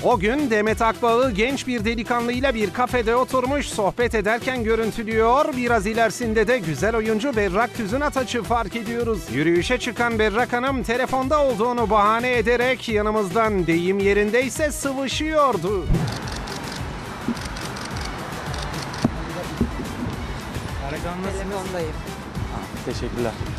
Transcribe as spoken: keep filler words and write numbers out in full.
O gün Demet Akbağ'ı genç bir delikanlıyla bir kafede oturmuş sohbet ederken görüntülüyor. Biraz ilerisinde de güzel oyuncu Berrak Tüzün Ataç'ı fark ediyoruz. Yürüyüşe çıkan Berrak Hanım telefonda olduğunu bahane ederek yanımızdan, deyim yerindeyse, sıvışıyordu. Telefondayım. Teşekkürler.